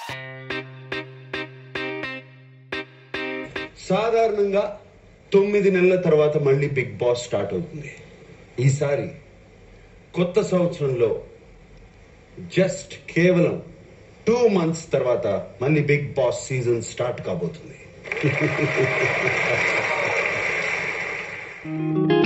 సాధారణంగా 9 నెలల తర్వాత మళ్ళీ బిగ్ బాస్ స్టార్ట్ అవుతుంది. ఈసారి కొత్త సంవత్సరంలో జస్ట్ కేవలం 2 months తర్వాత మళ్ళీ బిగ్ బాస్ సీజన్ స్టార్ట్ కాబోతుంది.